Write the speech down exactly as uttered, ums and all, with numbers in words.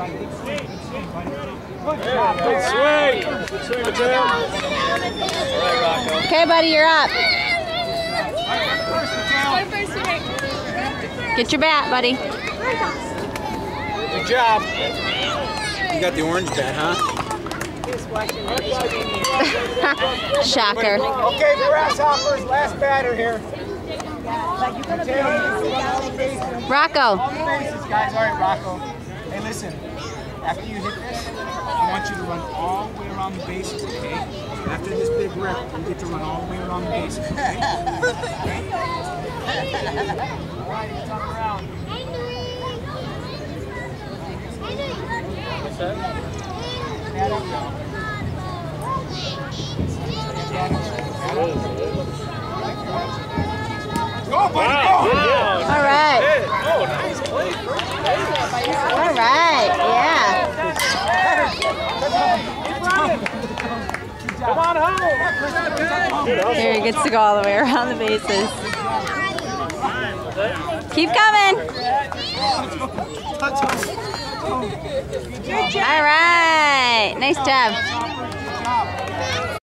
Good swing. Good swing, Mateo. All right, Rocco. Okay, buddy, you're up. Get your bat, buddy. Good job. You got the orange bat, huh? Shocker. Okay, grasshoppers, last batter here. Rocco. All the bases, guys. All right, Rocco. Hey, listen. After you hit this, I want you to run all the way around the bases, okay? After this big rip, you get to run all the way around the bases, okay? All right, turn around. What's that? Go, buddy, Wow, go! wow. All right. Oh, nice play. All right. Yeah. Come on home. Here he gets to go all the way around the bases. Keep coming. All right. Nice job.